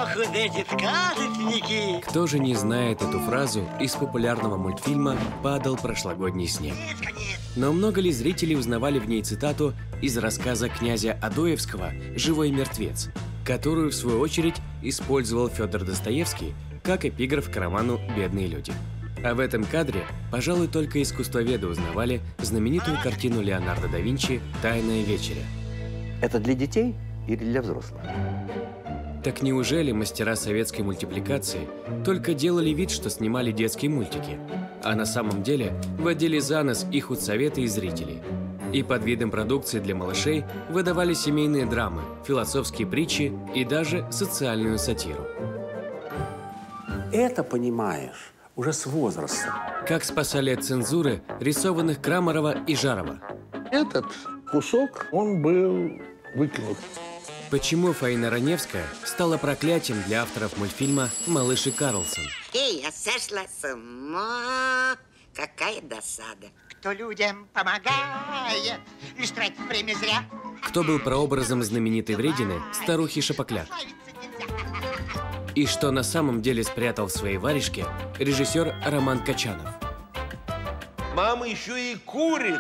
Ох, вот эти сказочники! Кто же не знает эту фразу из популярного мультфильма «Падал прошлогодний снег». Но много ли зрителей узнавали в ней цитату из рассказа князя Адоевского «Живой мертвец», которую, в свою очередь, использовал Федор Достоевский как эпиграф к роману «Бедные люди». А в этом кадре, пожалуй, только искусствоведы узнавали знаменитую картину Леонардо да Винчи «Тайная вечеря». Это для детей или для взрослых? Так неужели мастера советской мультипликации только делали вид, что снимали детские мультики, а на самом деле водили за нос их худсоветы и зрителей? И под видом продукции для малышей выдавали семейные драмы, философские притчи и даже социальную сатиру. Это понимаешь уже с возрастом. Как спасали от цензуры рисованных Крамарова и Жарова? Этот кусок, он был выкинут. Почему Фаина Раневская стала проклятием для авторов мультфильма «Малыш и Карлсон»? Эй, я сошла с ума. Какая досада. Кто людям помогает, лишь тратит время зря. Кто был прообразом знаменитой вредины старухи Шапокляк? И что на самом деле спрятал в своей варежке режиссер Роман Качанов? Мама еще и курит.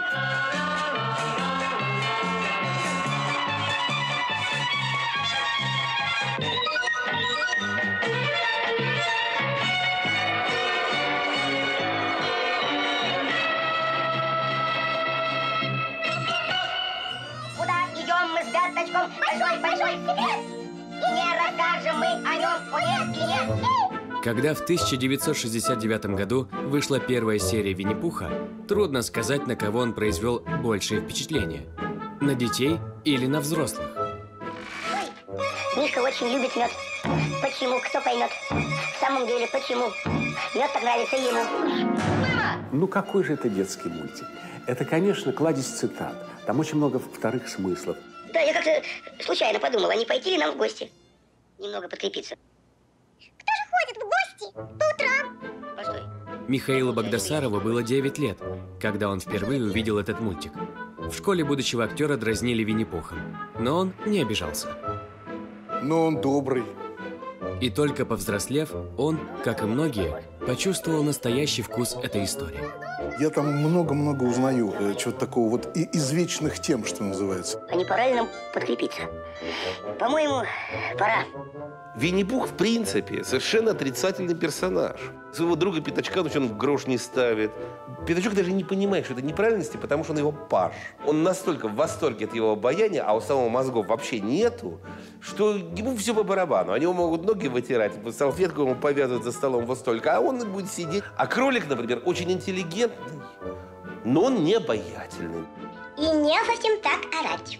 Большой секрет! И не расскажем мы о нем, нет. Когда в 1969 году вышла первая серия Винни-Пуха, трудно сказать, на кого он произвел большее впечатление. На детей или на взрослых. Ой, Мишка очень любит мед. Почему? Кто поймет? В самом деле, почему? Мед так нравится ему. Мама! Ну какой же это детский мультик? Это, конечно, кладезь цитат. Там очень много вторых смыслов. Да, я как-то случайно подумала, не пойти ли нам в гости? Немного подкрепиться. Кто же ходит в гости по утрам? Постой. Михаилу Багдасарову было 9 лет, когда он впервые увидел этот мультик. В школе будущего актера дразнили Винни-Пухом, но он не обижался. Но он добрый. И только повзрослев, он, как и многие, почувствовал настоящий вкус этой истории. Я там много-много узнаю чего-то такого вот из вечных тем, что называется. А не пора ли нам подкрепиться? По-моему, пора. Винни-Пух, в принципе, совершенно отрицательный персонаж. Своего друга Пятачка он в грош не ставит. Пятачок даже не понимает, что это неправильности, потому что он его паж. Он настолько в восторге от его обаяния, а у самого мозгов вообще нету, что ему все по барабану. Они могут ноги вытирать, салфетку ему повязывать за столом вот столько, а он будет сидеть. А кролик, например, очень интеллигентный, но он не обаятельный. И не совсем так орать.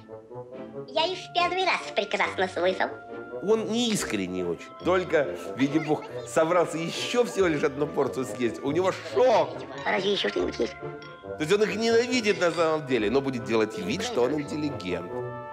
Я и в первый раз прекрасно слышал. Он не искренний очень. Только Винни-Пух собрался еще всего лишь одну порцию съесть. У него шок. А разве еще что-нибудь есть? То есть он их ненавидит на самом деле, но будет делать вид, что он интеллигент.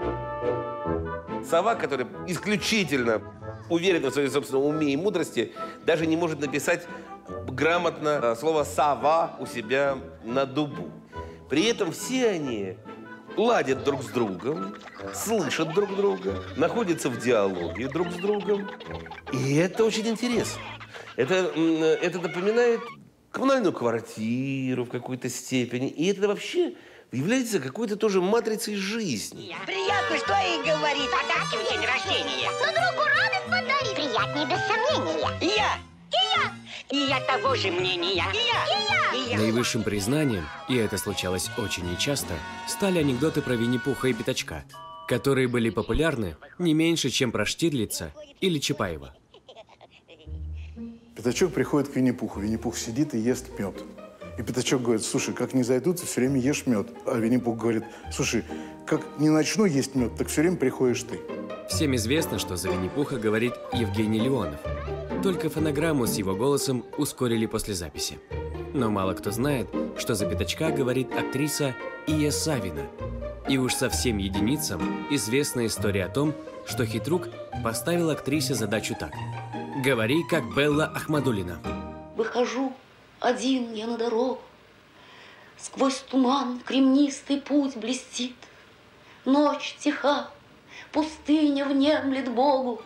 Сова, которая исключительно уверена в своем собственном уме и мудрости, даже не может написать грамотно слово «сова» у себя на дубу. При этом все они ладят друг с другом, слышат друг друга, находятся в диалоге друг с другом. И это очень интересно. Это напоминает коммунальную квартиру в какой-то степени. И это вообще является какой-то тоже матрицей жизни. Приятно, что и говорит. Подарки в день рождения. Но другу радость подарить. Приятнее без сомнения. И я. И я того же мнения. И я. Наивысшим признанием, и это случалось очень нечасто, стали анекдоты про Винни-Пуха и Пятачка, которые были популярны не меньше, чем про Штирлица или Чапаева. Пятачок приходит к Винни-Пуху. Винни-Пух сидит и ест мед. И Пятачок говорит: слушай, как не зайду, ты все время ешь мед. А Винни-Пух говорит: слушай, как не начну есть мед, так все время приходишь ты. Всем известно, что за Винни-Пуха говорит Евгений Леонов. Только фонограмму с его голосом ускорили после записи. Но мало кто знает, что за Пятачка говорит актриса Ия Савина. И уж совсем единицам известна история о том, что хитрук поставил актрисе задачу так: «Говори, как Белла Ахмадуллина». Выхожу один я на дорогу, сквозь туман кремнистый путь блестит. Ночь тиха, пустыня внемлет Богу,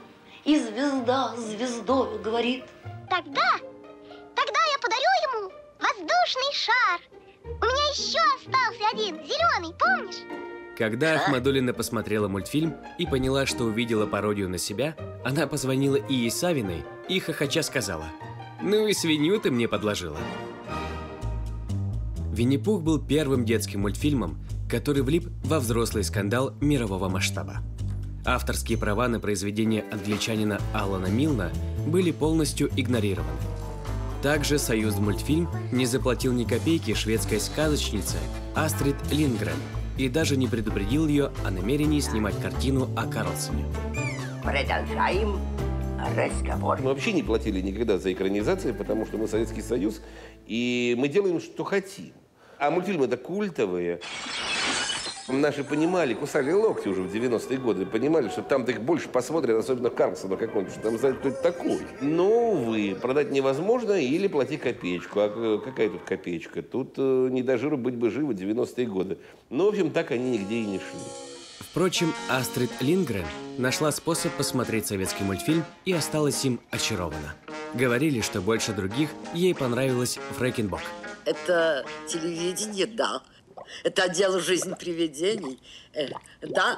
и звезда звездою говорит. Тогда я подарю ему воздушный шар. У меня еще остался один, зеленый, помнишь? Когда Ахмадуллина посмотрела мультфильм и поняла, что увидела пародию на себя, она позвонила Ие Савиной и хохоча сказала: «Ну и свинью ты мне подложила». «Винни-Пух» был первым детским мультфильмом, который влип во взрослый скандал мирового масштаба. Авторские права на произведение англичанина Алана Милна были полностью игнорированы. Также Союзмультфильм не заплатил ни копейки шведской сказочнице Астрид Линдгрен и даже не предупредил ее о намерении снимать картину о Карлсоне. Продолжаем разговор. Мы вообще не платили никогда за экранизации, потому что мы Советский Союз, и мы делаем, что хотим. А мультфильмы-то культовые. Наши понимали, кусали локти уже в 90-е годы, понимали, что там их больше посмотрят, особенно Карлсона какого-нибудь, что там знают, кто это такой. Но, увы, продать невозможно или плати копеечку. А какая тут копеечка? Тут не до жиру быть бы живо 90-е годы. Ну, в общем, так они нигде и не шли. Впрочем, Астрид Линдгрен нашла способ посмотреть советский мультфильм и осталась им очарована. Говорили, что больше других ей понравилось «Фрэкенбок». Это телевидение, да. Это отдел «Жизнь привидений». Да.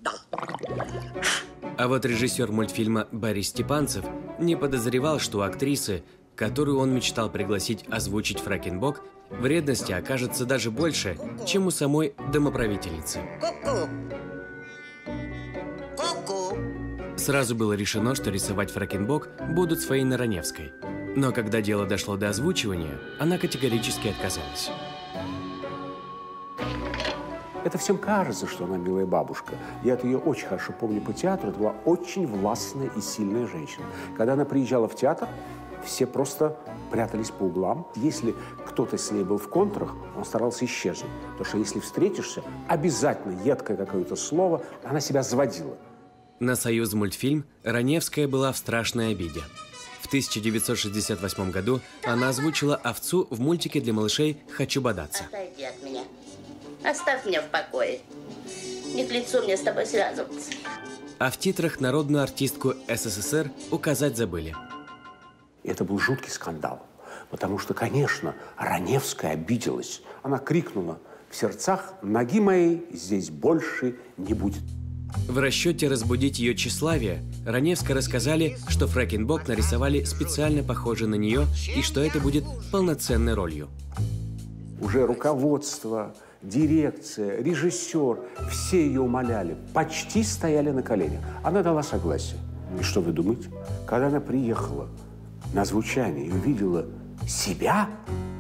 А вот режиссер мультфильма Борис Степанцев не подозревал, что у актрисы, которую он мечтал пригласить озвучить «Фрэкенбок», вредности окажется даже больше, чем у самой домоправительницы. Сразу было решено, что рисовать «Фрэкенбок» будут с Фаиной Раневской. Но когда дело дошло до озвучивания, она категорически отказалась. Это всем кажется, что она милая бабушка. Я это ее очень хорошо помню по театру. Это была очень властная и сильная женщина. Когда она приезжала в театр, все просто прятались по углам. Если кто-то с ней был в контрах, он старался исчезнуть. Потому что если встретишься, обязательно едкое какое-то слово, она себя заводила. На «Союзмультфильм» Раневская была в страшной обиде. В 1968 году она озвучила овцу в мультике для малышей «Хочу бодаться». Отойди от меня. Оставь меня в покое. Не к лицу мне с тобой связываться. А в титрах народную артистку СССР указать забыли. Это был жуткий скандал. Потому что, конечно, Раневская обиделась. Она крикнула в сердцах: «Ноги моей здесь больше не будет». В расчете разбудить ее тщеславие Раневской рассказали, что «Фрэкенбок» нарисовали специально похожий на нее и что это будет полноценной ролью. Уже руководство, дирекция, режиссер, все ее умоляли, почти стояли на коленях. Она дала согласие. И что вы думаете? Когда она приехала на звучание и увидела себя,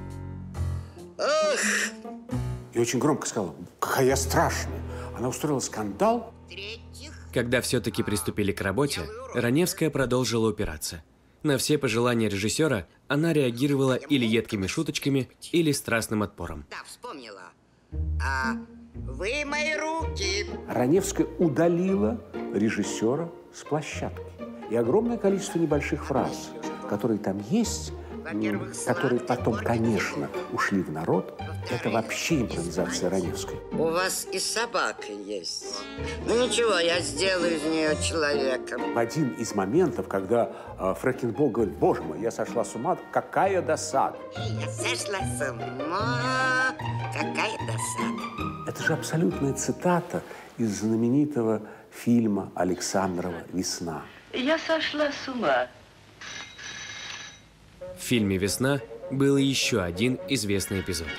и очень громко сказала: «Какая я страшная!» Она устроила скандал. Когда все-таки приступили к работе, Раневская продолжила упираться. На все пожелания режиссера она реагировала или едкими шуточками, или страстным отпором. Да, вспомнила. Вы мои руки. Раневская удалила режиссера с площадки. И огромное количество небольших фраз, которые там есть, которые потом, конечно, ушли в народ, это вообще импровизация Раневской. У вас и собака есть. Ну ничего, я сделаю из нее человека. В один из моментов, когда Фрэкенбок говорит: «Боже мой, я сошла с ума, какая досада!» Я сошла с ума, какая досада. Это же абсолютная цитата из знаменитого фильма Александрова «Весна». Я сошла с ума. В фильме «Весна» был еще один известный эпизод.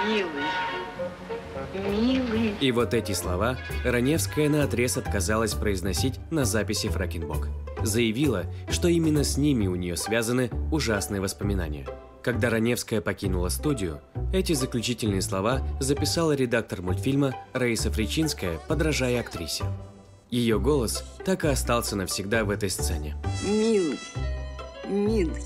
Милый. И вот эти слова Раневская наотрез отказалась произносить на записи «Фрэкенбок». Заявила, что именно с ними у нее связаны ужасные воспоминания. Когда Раневская покинула студию, эти заключительные слова записала редактор мультфильма Раиса Фричинская, подражая актрисе. Ее голос так и остался навсегда в этой сцене. Милый. Милый.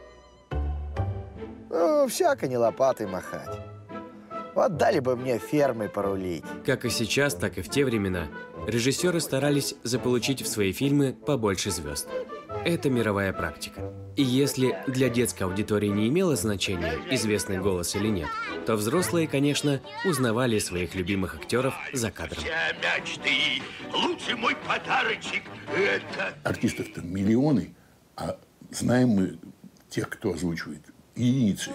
Ну, всяко не лопатой махать. Вот дали бы мне фермой порулить. Как и сейчас, так и в те времена режиссеры старались заполучить в свои фильмы побольше звезд. это мировая практика. И если для детской аудитории не имело значения, известный голос или нет, то взрослые, конечно, узнавали своих любимых актеров за кадром. Мечты, лучший мой подарочек – это... Артистов-то миллионы, а знаем мы тех, кто озвучивает, единицы.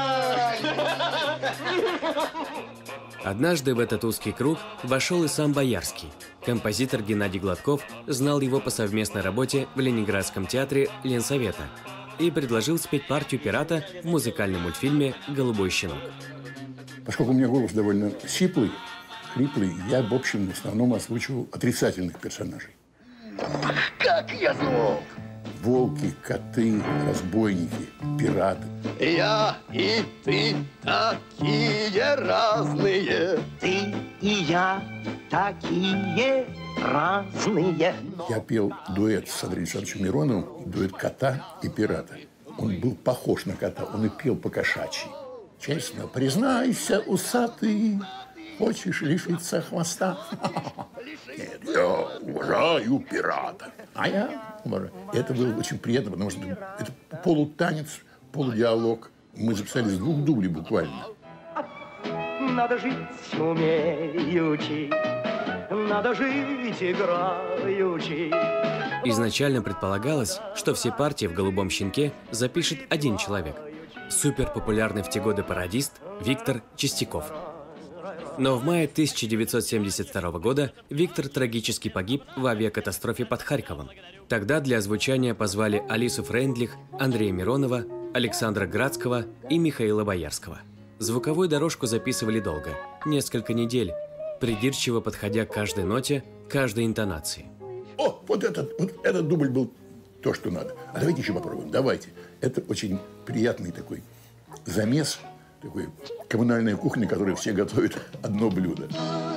Однажды в этот узкий круг вошел и сам Боярский. Композитор Геннадий Гладков знал его по совместной работе в Ленинградском театре Ленсовета и предложил спеть партию пирата в музыкальном мультфильме «Голубой щенок». Поскольку у меня голос довольно сиплый, хриплый, я, в общем, в основном озвучивал отрицательных персонажей. Как я зол! Волки, коты, разбойники, пираты. Я и ты такие разные. Ты и я такие разные. Я пел дуэт с Андреем Александровичем Мироновым, дуэт кота и пирата. Он был похож на кота, он и пел по-кошачьи. Честно признайся, усатый, хочешь лишиться хвоста? Нет, я уважаю пирата. А я уважаю. Это было очень приятно, потому что это полутанец, полудиалог. Мы записали с 2 дублей буквально. Надо жить умеючи, надо жить играючи. Изначально предполагалось, что все партии в «Голубом щенке» запишет один человек – суперпопулярный в те годы пародист Виктор Чистяков. Но в мае 1972 года Виктор трагически погиб в авиакатастрофе под Харьковом. Тогда для озвучания позвали Алису Фрейндлих, Андрея Миронова, Александра Градского и Михаила Боярского. Звуковую дорожку записывали долго, несколько недель, придирчиво подходя к каждой ноте, каждой интонации. О, вот этот дубль был то, что надо. А давайте еще попробуем, давайте. Это очень приятный такой замес, такой коммунальная кухня, которой все готовят одно блюдо.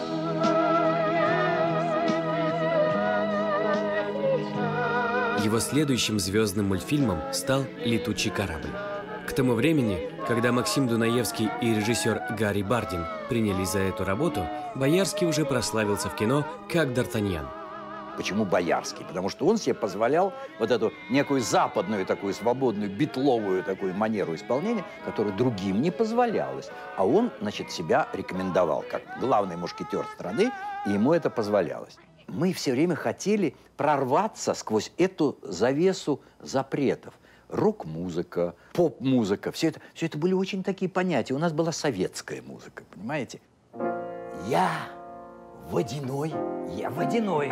Его следующим звездным мультфильмом стал «Летучий корабль». К тому времени, когда Максим Дунаевский и режиссер Гарри Бардин принялись за эту работу, Боярский уже прославился в кино как Д'Артаньян. Почему Боярский? Потому что он себе позволял вот эту некую западную такую свободную битловую такую манеру исполнения, которую другим не позволялось. А он, значит, себя рекомендовал как главный мушкетер страны, и ему это позволялось. Мы все время хотели прорваться сквозь эту завесу запретов. Рок-музыка, поп-музыка, все это были очень такие понятия. У нас была советская музыка, понимаете? Я водяной, я водяной.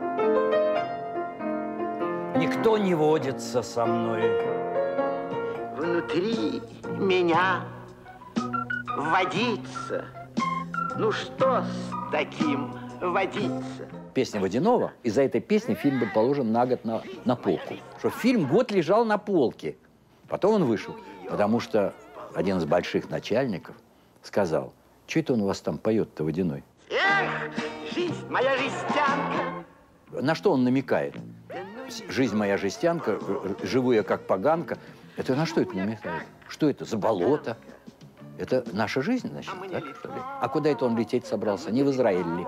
Никто не водится со мной. Внутри меня водится. Ну что с таким водиться? Песня Водянова, из-за этой песни фильм был положен на год на полку. Что фильм год лежал на полке. Потом он вышел, потому что один из больших начальников сказал: что это он у вас там поет-то, Водяной? Эх, жизнь моя жестянка. На что он намекает? Жизнь моя жестянка, живу я как поганка. Это на что это намекает? Что это за болото? Это наша жизнь, значит, так, что ли? А куда это он лететь собрался? Не в Израиль ли?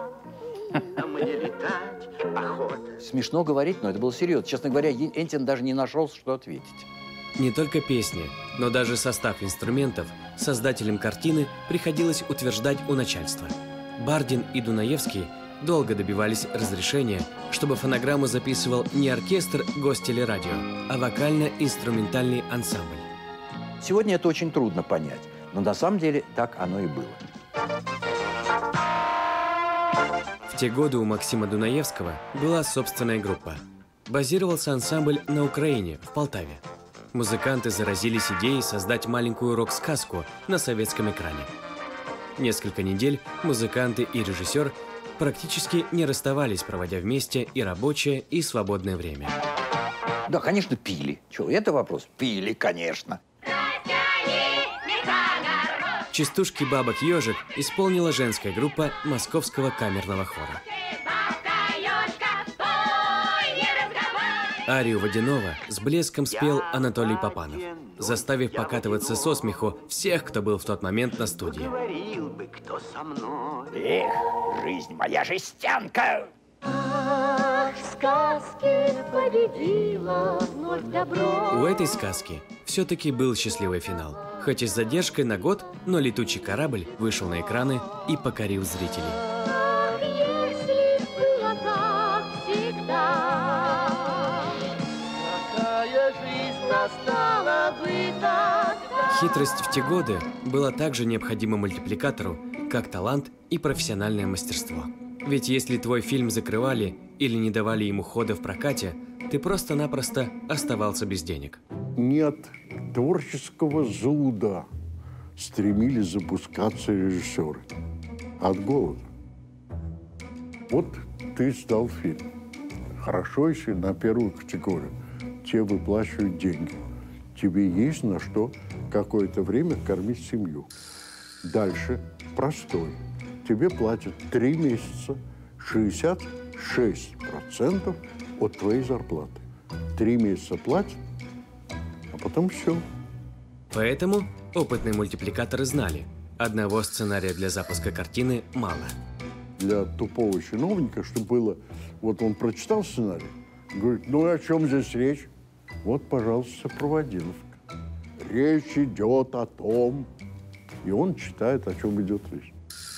Смешно говорить, но это было серьезно. Честно говоря, Энтин даже не нашелся, что ответить. Не только песни, но даже состав инструментов создателям картины приходилось утверждать у начальства. Бардин и Дунаевский долго добивались разрешения, чтобы фонограмму записывал не оркестр Гостелерадио, а вокально-инструментальный ансамбль. Сегодня это очень трудно понять, но на самом деле так оно и было. В те годы у Максима Дунаевского была собственная группа. Базировался ансамбль на Украине, в Полтаве. Музыканты заразились идеей создать маленькую рок-сказку на советском экране. Несколько недель музыканты и режиссер практически не расставались, проводя вместе и рабочее, и свободное время. Да, конечно, пили. Чего, это вопрос? Пили, конечно. Частушки «Бабок-ежик» исполнила женская группа Московского камерного хора. Арию Водянова с блеском спел Анатолий Попанов, заставив покатываться со смеху всех, кто был в тот момент на студии. Эх, жизнь моя жестянка! в сказке победила вновь добро. У этой сказки все-таки был счастливый финал. Хоть и с задержкой на год, но летучий корабль вышел на экраны и покорил зрителей. Ах, если б было так всегда, какая жизнь настала бы тогда. Хитрость в те годы была также необходима мультипликатору, как талант и профессиональное мастерство. Ведь если твой фильм закрывали или не давали ему хода в прокате, ты просто-напросто оставался без денег. Нет творческого зуда стремились запускаться режиссеры. От голода. Вот ты сдал фильм. Хорошо, если на первую категорию. Тебе выплачивают деньги. Тебе есть на что какое-то время кормить семью. Дальше простой. Тебе платят 3 месяца 66% от твоей зарплаты. 3 месяца платят, а потом все. Поэтому опытные мультипликаторы знали, одного сценария для запуска картины мало. Для тупого чиновника, чтобы было... Вот он прочитал сценарий, говорит, ну о чем здесь речь? Вот, пожалуйста, сопроводиловка. Речь идет о том... И он читает, о чем идет речь.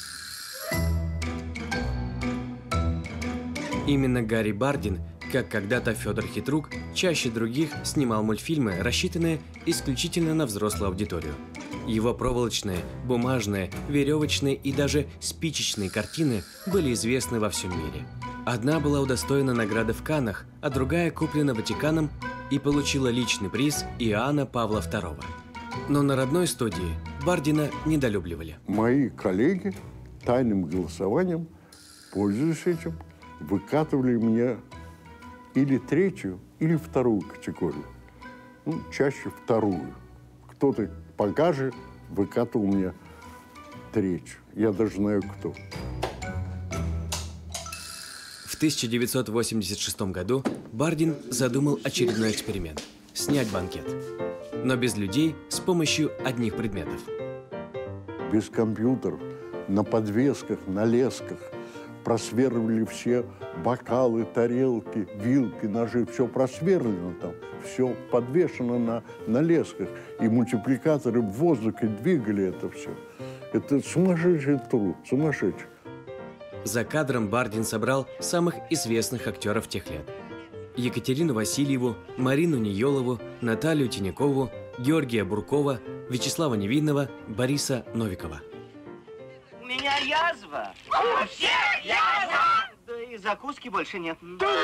Именно Гарри Бардин, как когда-то Федор Хитрук, чаще других снимал мультфильмы, рассчитанные исключительно на взрослую аудиторию. Его проволочные, бумажные, веревочные и даже спичечные картины были известны во всем мире. Одна была удостоена награды в Каннах, а другая куплена Ватиканом и получила личный приз Иоанна Павла II. Но на родной студии Бардина недолюбливали. Мои коллеги тайным голосованием, пользуясь этим, выкатывали мне или 3-ю, или 2-ю категорию. Ну, чаще 2-ю. Кто-то погаже выкатывал мне 3-ю. Я даже знаю, кто. В 1986 году Бардин задумал очередной эксперимент – снять банкет. Но без людей, с помощью одних предметов. Без компьютеров, на подвесках, на лесках просверлили все бокалы, тарелки, вилки, ножи. Все просверлено там, все подвешено на лесках. И мультипликаторы в воздухе двигали это все. Это сумасшедший труд, сумасшедший. За кадром Бардин собрал самых известных актеров тех лет. Екатерину Васильеву, Марину Ниелову, Наталью Тинякову, Георгия Буркова, Вячеслава Невинного, Бориса Новикова. У меня язва. У всех язва. Да и закуски больше нет.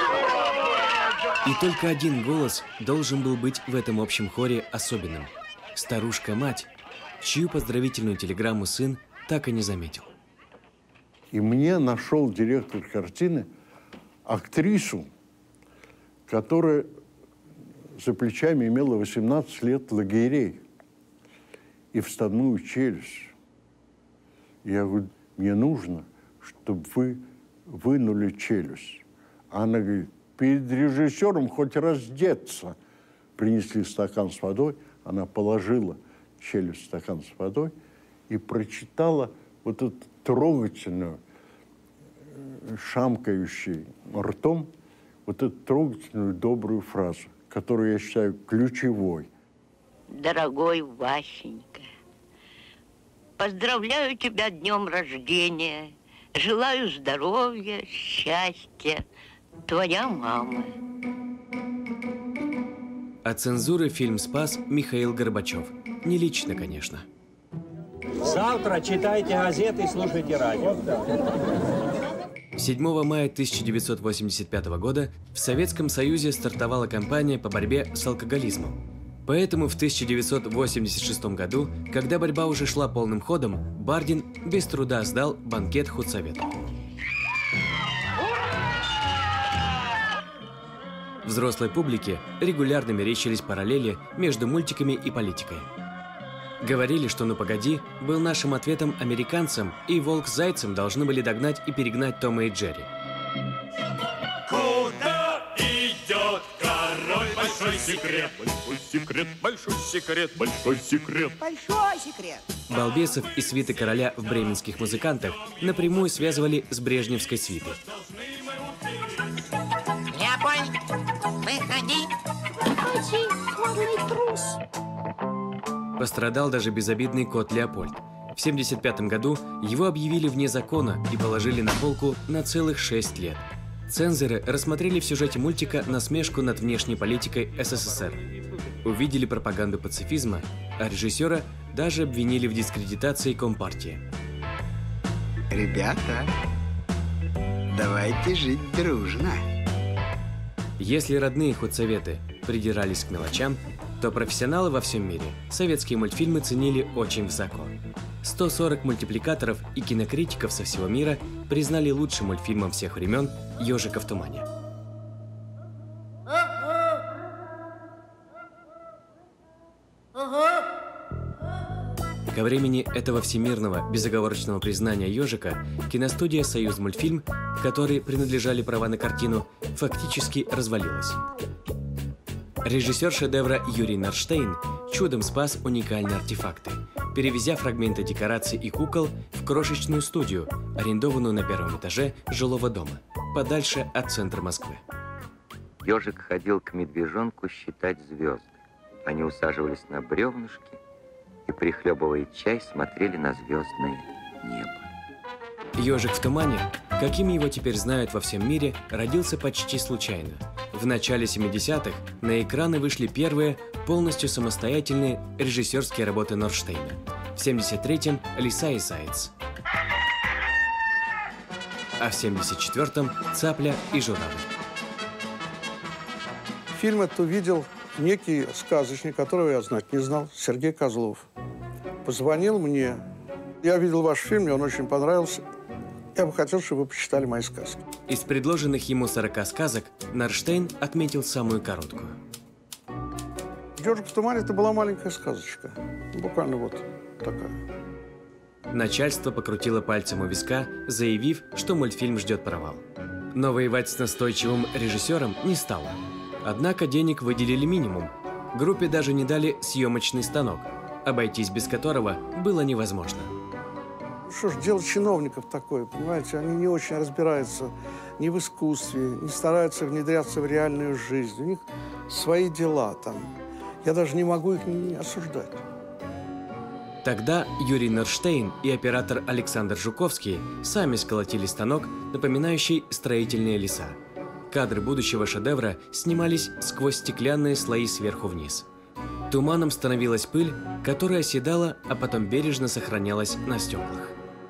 И только один голос должен был быть в этом общем хоре особенным. Старушка-мать, чью поздравительную телеграмму сын так и не заметил. И мне нашел директор картины актрису, которая за плечами имела 18 лет лагерей и вставную челюсть. Я говорю, мне нужно, чтобы вы вынули челюсть. А она говорит, перед режиссером хоть раздеться. Принесли стакан с водой, она положила челюсть в стакан с водой и прочитала вот эту трогательную, шамкающей ртом, вот эту трогательную, добрую фразу, которую я считаю ключевой. Дорогой Васенька, поздравляю тебя днем рождения, желаю здоровья, счастья, твоя мама. От цензуры фильм спас Михаил Горбачев. Не лично, конечно. Завтра читайте газеты и слушайте радио. 7 мая 1985 года в Советском Союзе стартовала кампания по борьбе с алкоголизмом. Поэтому в 1986 году, когда борьба уже шла полным ходом, Бардин без труда сдал банкет худсовета. Взрослой публике регулярно мерещились параллели между мультиками и политикой. Говорили, что «Ну погоди» был нашим ответом американцам, и «Волк с Зайцем» должны были догнать и перегнать Тома и Джерри. Куда идет король? Большой секрет, большой секрет, большой секрет, большой секрет. Большой секрет. Балбесов и свиты короля в бременских музыкантах напрямую связывали с брежневской свитой. Ходи. Ходи, модный трус. Пострадал даже безобидный кот Леопольд. В 1975 году его объявили вне закона и положили на полку на целых 6 лет. Цензоры рассмотрели в сюжете мультика насмешку над внешней политикой СССР. Увидели пропаганду пацифизма, а режиссера даже обвинили в дискредитации Компартии. Ребята, давайте жить дружно. Если родные худсоветы придирались к мелочам, то профессионалы во всем мире советские мультфильмы ценили очень высоко. 140 мультипликаторов и кинокритиков со всего мира признали лучшим мультфильмом всех времен «Ежика в тумане». Ко времени этого всемирного безоговорочного признания «Ежика» киностудия «Союзмультфильм», которой принадлежали права на картину, фактически развалилась. Режиссер шедевра Юрий Норштейн чудом спас уникальные артефакты, перевезя фрагменты декораций и кукол в крошечную студию, арендованную на первом этаже жилого дома, подальше от центра Москвы. Ежик ходил к медвежонку считать звезды. Они усаживались на бревнышки и, прихлебывая чай, смотрели на звездное небо. «Ежик в тумане», каким его теперь знают во всем мире, родился почти случайно. В начале 70-х на экраны вышли первые полностью самостоятельные режиссерские работы Норштейна. В 73-м «Лиса и заяц», а в 74-м «Цапля и журавль». Фильм этот увидел некий сказочник, которого я знать не знал, Сергей Козлов. Позвонил мне. Я видел ваш фильм, мне он очень понравился. Я бы хотел, чтобы вы почитали мои сказки. Из предложенных ему 40 сказок Норштейн отметил самую короткую. «Ежик в тумане» – это была маленькая сказочка. Буквально вот такая. Начальство покрутило пальцем у виска, заявив, что мультфильм ждет провал. Но воевать с настойчивым режиссером не стало. Однако денег выделили минимум. Группе даже не дали съемочный станок, обойтись без которого было невозможно. Что ж, дело чиновников такое, понимаете? Они не очень разбираются ни в искусстве, не стараются внедряться в реальную жизнь. У них свои дела там. Я даже не могу их не осуждать. Тогда Юрий Норштейн и оператор Александр Жуковский сами сколотили станок, напоминающий строительные леса. Кадры будущего шедевра снимались сквозь стеклянные слои сверху вниз. Туманом становилась пыль, которая оседала, а потом бережно сохранялась на стеклах.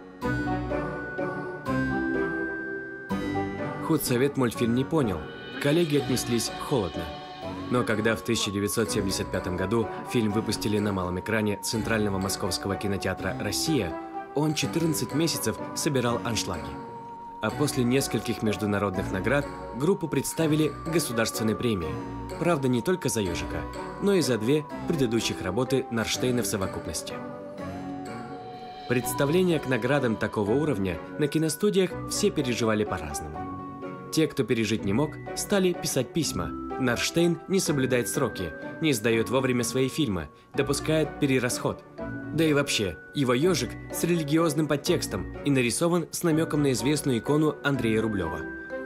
Худсовет мультфильм не понял, коллеги отнеслись холодно. Но когда в 1975 году фильм выпустили на малом экране Центрального московского кинотеатра «Россия», он 14 месяцев собирал аншлаги. А после нескольких международных наград группу представили государственной премии. Правда, не только за «Ежика», но и за 2 предыдущих работы Норштейна в совокупности. Представления к наградам такого уровня на киностудиях все переживали по-разному. Те, кто пережить не мог, стали писать письма. Норштейн не соблюдает сроки, не сдает вовремя свои фильмы, допускает перерасход. Да и вообще, его «Ежик» с религиозным подтекстом и нарисован с намеком на известную икону Андрея Рублева.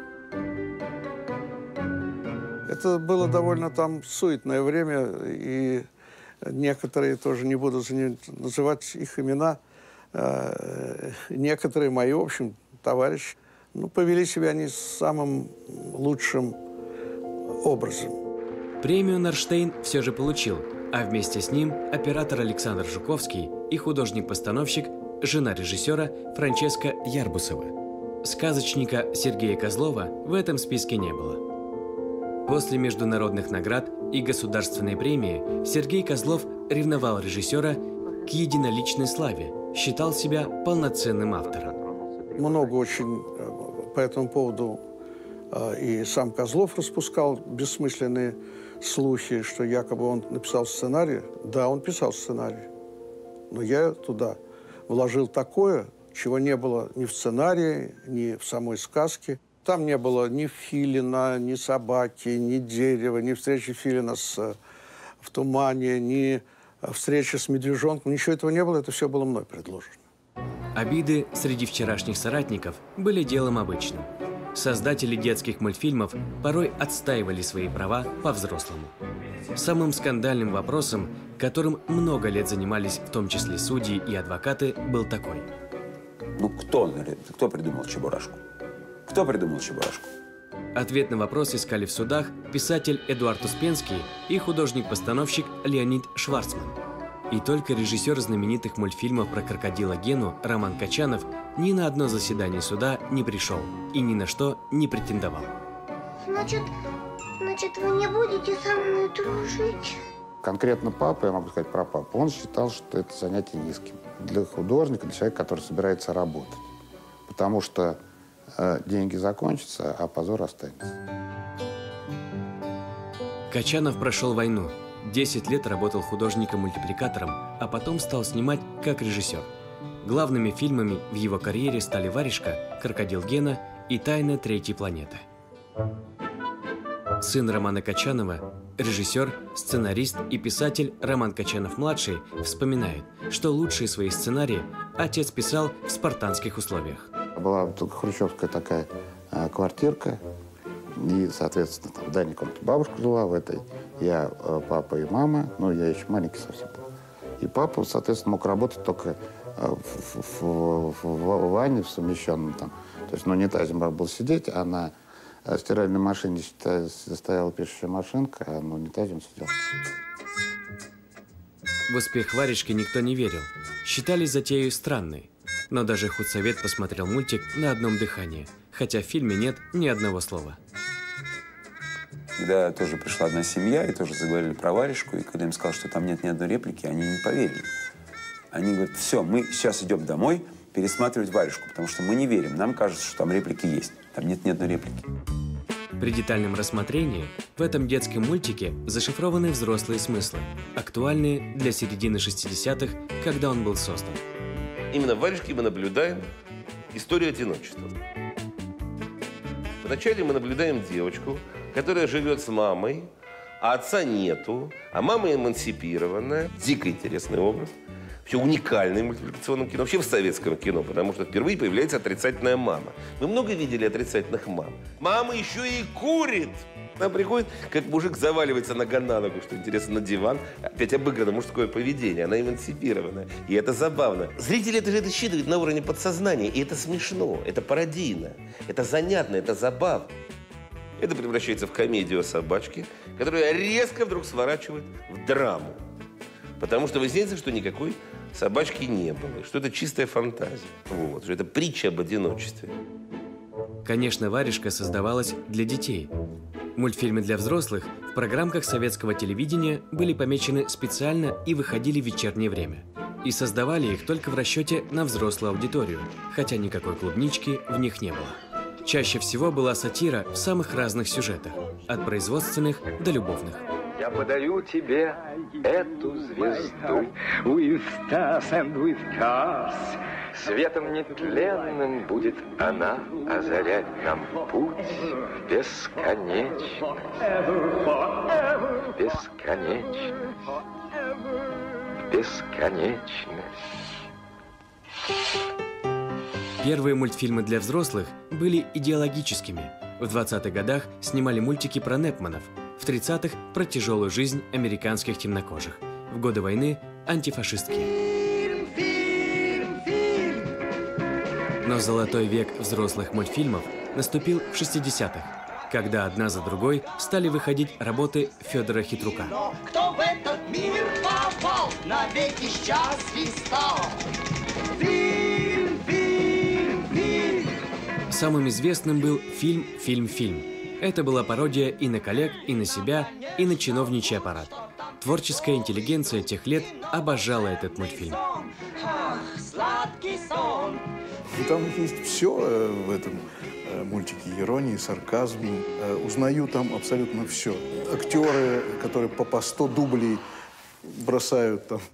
Это было довольно там суетное время, и некоторые, тоже не буду называть их имена, некоторые мои, в общем, товарищи, повели себя не самым лучшим образом. Премию Норштейн все же получил, а вместе с ним оператор Александр Жуковский и художник-постановщик, жена режиссера Франческа Ярбусова. Сказочника Сергея Козлова в этом списке не было. После международных наград и государственной премии Сергей Козлов ревновал режиссера к единоличной славе, считал себя полноценным автором. Много очень по этому поводу и сам Козлов распускал бессмысленные слухи, что якобы он написал сценарий. Да, он писал сценарий. Но я туда вложил такое, чего не было ни в сценарии, ни в самой сказке. Там не было ни филина, ни собаки, ни дерева, ни встречи филина в тумане, ни встречи с медвежонком. Ничего этого не было, это все было мной предложено. Обиды среди вчерашних соратников были делом обычным. Создатели детских мультфильмов порой отстаивали свои права по-взрослому. Самым скандальным вопросом, которым много лет занимались в том числе судьи и адвокаты, был такой. Ну кто придумал Чебурашку? Кто придумал Чебурашку? Ответ на вопрос искали в судах писатель Эдуард Успенский и художник-постановщик Леонид Шварцман. И только режиссер знаменитых мультфильмов про крокодила Гену Роман Качанов ни на одно заседание суда не пришел и ни на что не претендовал. Значит, вы не будете со мной дружить? Конкретно папа, я могу сказать про папу, он считал, что это занятие низким. Для художника, для человека, который собирается работать. Потому что деньги закончатся, а позор останется. Качанов прошел войну. 10 лет работал художником-мультипликатором, а потом стал снимать как режиссер. Главными фильмами в его карьере стали «Варежка», «Крокодил Гена» и «Тайна третьей планеты». Сын Романа Качанова, режиссер, сценарист и писатель Роман Качанов-младший вспоминает, что лучшие свои сценарии отец писал в спартанских условиях. Была хрущевская такая квартирка, и, соответственно, там в дальней комнате бабушка жила, в этой я, папа и мама, ну, я еще маленький совсем был. И папа, соответственно, мог работать только в ванне, в совмещенном там. То есть на унитазе был сидеть, а на стиральной машине стояла пишущая машинка, а на унитазе он сидел. В успех «Варежки» никто не верил. Считали затею странной. Но даже худсовет посмотрел мультик на одном дыхании, хотя в фильме нет ни одного слова. Когда тоже пришла одна семья и тоже заговорили про «Варежку», и когда им сказал, что там нет ни одной реплики, они не поверили. Они говорят, все, мы сейчас идем домой пересматривать «Варежку», потому что мы не верим, нам кажется, что там реплики есть, там нет ни одной реплики. При детальном рассмотрении в этом детском мультике зашифрованы взрослые смыслы, актуальные для середины 60-х, когда он был создан. Именно в «Варежке» мы наблюдаем историю одиночества. Вначале мы наблюдаем девочку, которая живет с мамой, а отца нету, а мама эмансипированная. Дико интересный образ. Вообще уникальный в мультипликационном кино, вообще в советском кино, потому что впервые появляется отрицательная мама. Мы много видели отрицательных мам. Мама еще и курит. Она приходит, как мужик заваливается нога на ногу, что интересно, на диван. Опять обыграно мужское поведение, она эмансипированная. И это забавно. Зрители это считывают на уровне подсознания, и это смешно, это пародийно, это занятно, это забавно. Это превращается в комедию о собачке, которая резко вдруг сворачивает в драму. Потому что выясняется, что никакой собачки не было, что это чистая фантазия. Вот, что это притча об одиночестве. Конечно, «Варежка» создавалась для детей. Мультфильмы для взрослых в программках советского телевидения были помечены специально и выходили в вечернее время. И создавали их только в расчете на взрослую аудиторию, хотя никакой клубнички в них не было. Чаще всего была сатира в самых разных сюжетах, от производственных до любовных. Я подарю тебе эту звезду. With stars and with cars. Светом нетленным будет она озарять нам путь в бесконечность. Бесконечность. Бесконечность. Первые мультфильмы для взрослых были идеологическими. В 20-х годах снимали мультики про Непманов, в 30-х – про тяжелую жизнь американских темнокожих, в годы войны – антифашистские. Но золотой век взрослых мультфильмов наступил в 60-х, когда одна за другой стали выходить работы Федора Хитрука. Кто в этот мир попал, навеки счастлив стал. Фильм, фильм, фильм. Самым известным был фильм «Фильм». Это была пародия и на коллег, и на себя, и на чиновничий аппарат. Творческая интеллигенция тех лет обожала этот мультфильм. И там есть все в этом мультике. Иронии, сарказм. Узнаю там абсолютно все. Актеры, которые по 100 дублей бросают там.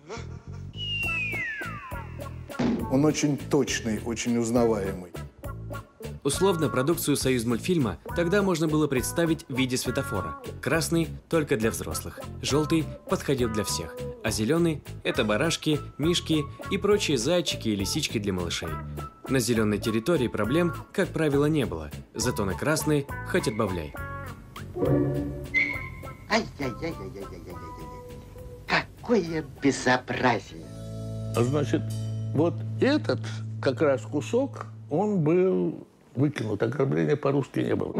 Он очень точный, очень узнаваемый. Условно продукцию «Союзмультфильма» тогда можно было представить в виде светофора. Красный – только для взрослых, желтый – подходил для всех, а зеленый – это барашки, мишки и прочие зайчики и лисички для малышей. На зеленой территории проблем, как правило, не было, зато на красной хоть отбавляй. Ай-яй-яй-яй-яй-яй-яй-яй. Какое безобразие. Значит, вот этот как раз кусок, он был выкинут. Ограбления по-русски не было.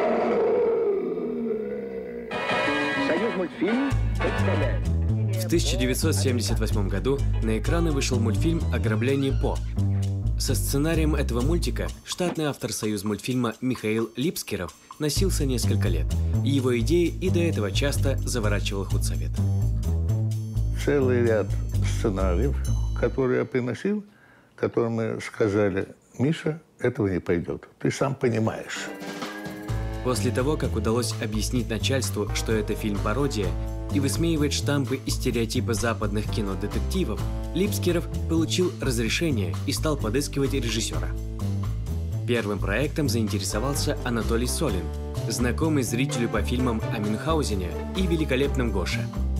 Союзмультфильм представляет. В 1978 году на экраны вышел мультфильм «Ограбление По». Со сценарием этого мультика штатный автор Союзмультфильма Михаил Липскеров носился несколько лет. И его идеи и до этого часто заворачивал худсовет. Целый ряд сценариев, которые я приносил, которым мы сказали: Миша, этого не пойдет. Ты сам понимаешь. После того, как удалось объяснить начальству, что это фильм-пародия и высмеивает штампы и стереотипы западных кинодетективов, Липскеров получил разрешение и стал подыскивать режиссера. Первым проектом заинтересовался Анатолий Солин, знакомый зрителю по фильмам о Мюнхгаузене и «Великолепном Гоше».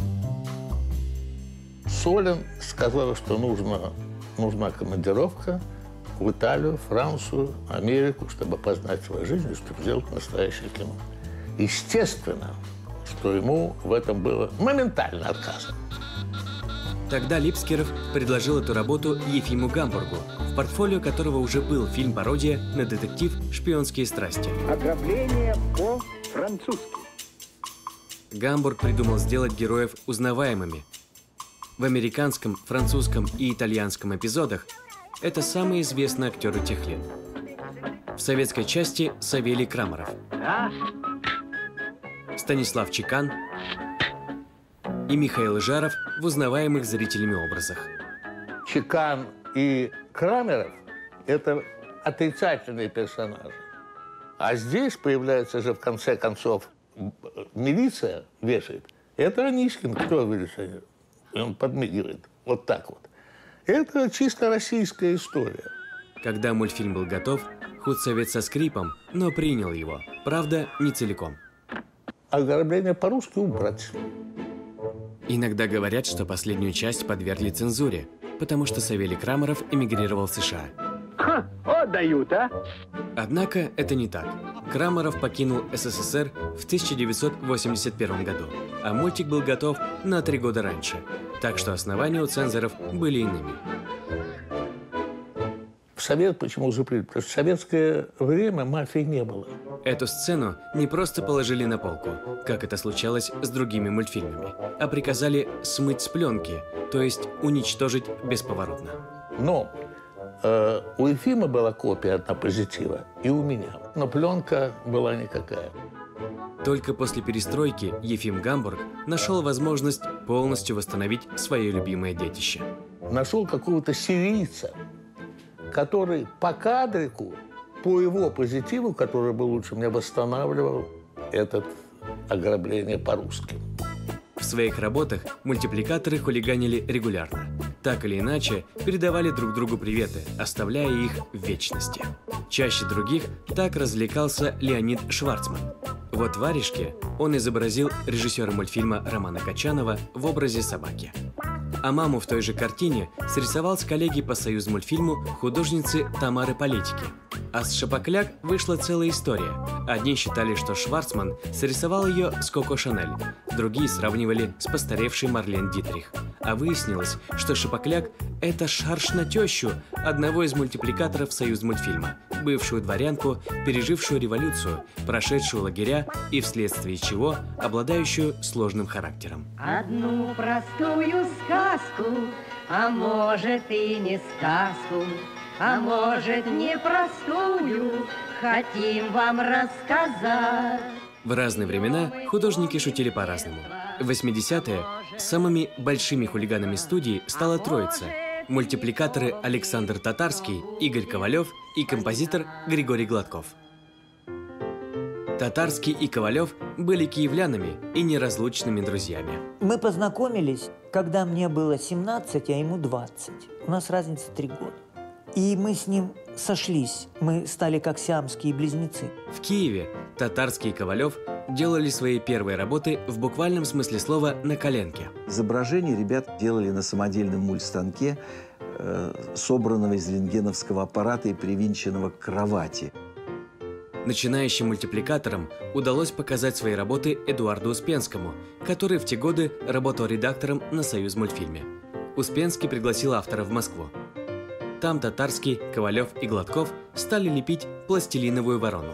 Солин сказал, что нужна командировка в Италию, Францию, Америку, чтобы познать свою жизнь и чтобы сделать настоящее кино. Естественно, что ему в этом было моментально отказано. Тогда Липскеров предложил эту работу Ефиму Гамбургу, в портфолио которого уже был фильм-пародия на детектив «Шпионские страсти». Ограбление по-французски. Гамбург придумал сделать героев узнаваемыми. В американском, французском и итальянском эпизодах это самые известные актеры тех лет. В советской части Савелий Крамаров, Станислав Чекан и Михаил Жаров в узнаваемых зрителями образах. Чекан и Крамеров – это отрицательные персонажи. А здесь появляется же в конце концов милиция вешает. Это Анискин, кто милиционер? Он подмигивает. Вот так вот. Это чисто российская история. Когда мультфильм был готов, худсовет со скрипом, но принял его. Правда, не целиком. Ограбление по-русски убрать. Иногда говорят, что последнюю часть подвергли цензуре, потому что Савелий Крамаров эмигрировал в США. Ха, отдают, а? Однако это не так. Крамаров покинул СССР в 1981 году, а мультик был готов на 3 года раньше, так что основания у цензоров были иными. В Совет почему запретили? Потому что в советское время мафии не было. Эту сцену не просто положили на полку, как это случалось с другими мультфильмами, а приказали смыть с пленки, то есть уничтожить бесповоротно. Но у Ефима была копия одна позитива, и у меня. Но пленка была никакая. Только после перестройки Ефим Гамбург нашел возможность полностью восстановить свое любимое детище. Нашел какого-то сирийца, который по кадрику, по его позитиву, который был лучше, мне восстанавливал это ограбление по-русски. В своих работах мультипликаторы хулиганили регулярно. Так или иначе, передавали друг другу приветы, оставляя их в вечности. Чаще других так развлекался Леонид Шварцман. Вот в «Варежке» он изобразил режиссера мультфильма Романа Качанова в образе собаки. А маму в той же картине срисовал с коллегой по Союзмультфильму художницы Тамары Политики. А с Шапокляк вышла целая история. Одни считали, что Шварцман срисовал ее с Коко Шанель, другие сравнивали с постаревшей Марлен Дитрих. А выяснилось, что Шапокляк – это шарж на тещу одного из мультипликаторов Союзмультфильма, бывшую дворянку, пережившую революцию, прошедшую лагеря и вследствие чего обладающую сложным характером. Одну простую сказку, а может и не сказку, а может непростую, хотим вам рассказать. В разные времена художники шутили по-разному. В 80-е самыми большими хулиганами студии стала троица – мультипликаторы Александр Татарский, Игорь Ковалев и композитор Григорий Гладков. Татарский и Ковалев были киевлянами и неразлучными друзьями. Мы познакомились, когда мне было 17, а ему 20. У нас разница 3 года. И мы с ним сошлись. Мы стали как сиамские близнецы. В Киеве Татарский и Ковалев делали свои первые работы в буквальном смысле слова «на коленке». Изображения ребят делали на самодельном мультстанке собранного из рентгеновского аппарата и привинченного к кровати. Начинающим мультипликаторам удалось показать свои работы Эдуарду Успенскому, который в те годы работал редактором на «Союзмультфильме». Успенский пригласил автора в Москву. Там Татарский, Ковалев и Гладков стали лепить пластилиновую ворону.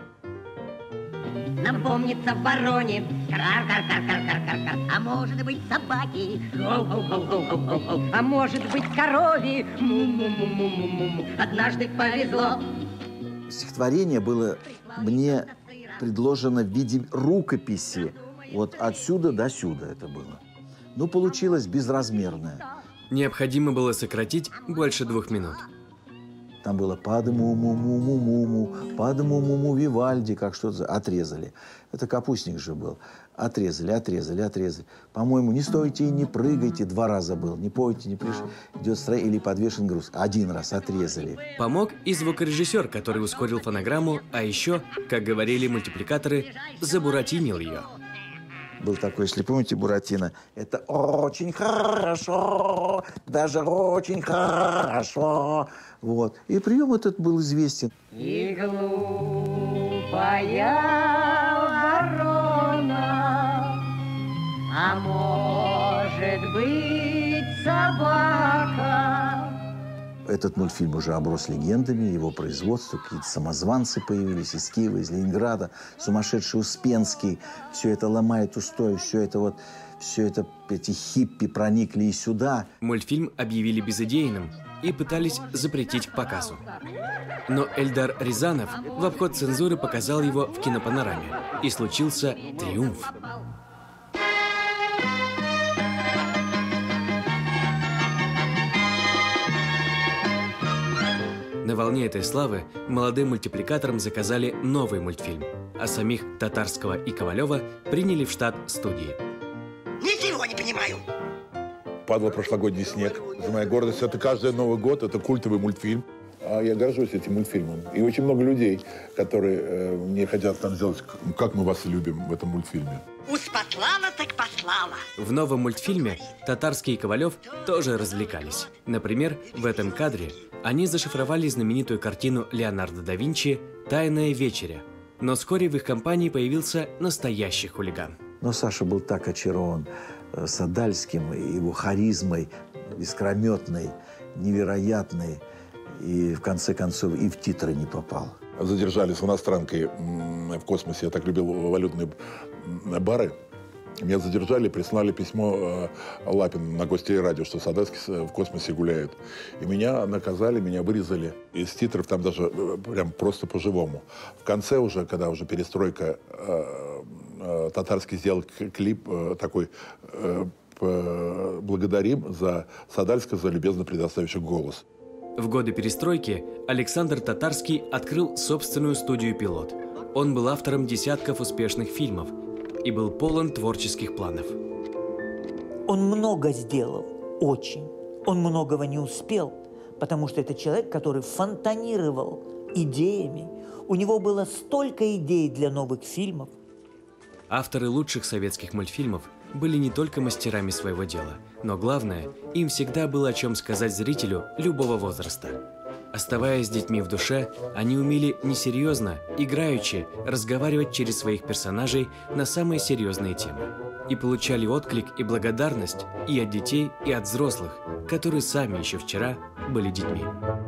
Нам помнится в вороне кар-кар-кар-кар-кар-кар-кар, а может быть собаки, а может быть корове, му-му-му-му-му-му. Однажды повезло. Стихотворение было мне предложено в виде рукописи. Вот отсюда до сюда это было. Ну, получилось безразмерное. Необходимо было сократить больше 2 минут. Там было «падаму-му-му-му-му-му», «падаму-му-му Вивальди», как что-то отрезали. Это Капустник же был. Отрезали, отрезали, отрезали. По-моему, «Не стойте и не прыгайте» 2 раза был. «Не пойте, не пришли». Идет строй или подвешен груз. 1 раз отрезали. Помог и звукорежиссер, который ускорил фонограмму, а еще, как говорили мультипликаторы, забуратинил ее. Был такой, если помните, Буратино. Это очень хорошо, даже очень хорошо. Вот. И прием этот был известен. И глупая ворона, а может быть собака. Этот мультфильм уже оброс легендами, его производство, какие-то самозванцы появились из Киева, из Ленинграда, сумасшедший Успенский, все это ломает устой, все это эти хиппи проникли и сюда. Мультфильм объявили безидейным и пытались запретить к показу. Но Эльдар Рязанов в обход цензуры показал его в кинопанораме, и случился триумф. На волне этой славы молодым мультипликаторам заказали новый мультфильм, а самих Татарского и Ковалева приняли в штат студии. Ничего не понимаю. «Падал прошлогодний снег». За моя гордость. Это каждый Новый год, это культовый мультфильм. А я горжусь этим мультфильмом. И очень много людей, которые мне хотят там сделать, как мы вас любим в этом мультфильме. Успослала так послала. В новом мультфильме Татарский и Ковалев тоже развлекались. Например, в этом кадре они зашифровали знаменитую картину Леонардо да Винчи «Тайная вечеря». Но вскоре в их компании появился настоящий хулиган. Но Саша был так очарован Садальским, его харизмой, искрометной, невероятной. И в конце концов и в титры не попал. Задержали с иностранкой в космосе. Я так любил валютные бары. Меня задержали, прислали письмо Лапину на Гостелерадио, что Садальский в космосе гуляет. И меня наказали, меня вырезали. Из титров там даже прям просто по-живому. В конце уже, когда уже перестройка, Татарский сделал клип такой «Благодарим за Садальского, за любезно предоставивший голос». В годы перестройки Александр Татарский открыл собственную студию «Пилот». Он был автором десятков успешных фильмов и был полон творческих планов. Он много сделал, очень. Он многого не успел, потому что это человек, который фонтанировал идеями. У него было столько идей для новых фильмов. Авторы лучших советских мультфильмов были не только мастерами своего дела, но главное, им всегда было о чем сказать зрителю любого возраста. Оставаясь с детьми в душе, они умели несерьезно, играючи, разговаривать через своих персонажей на самые серьезные темы. И получали отклик и благодарность и от детей, и от взрослых, которые сами еще вчера были детьми.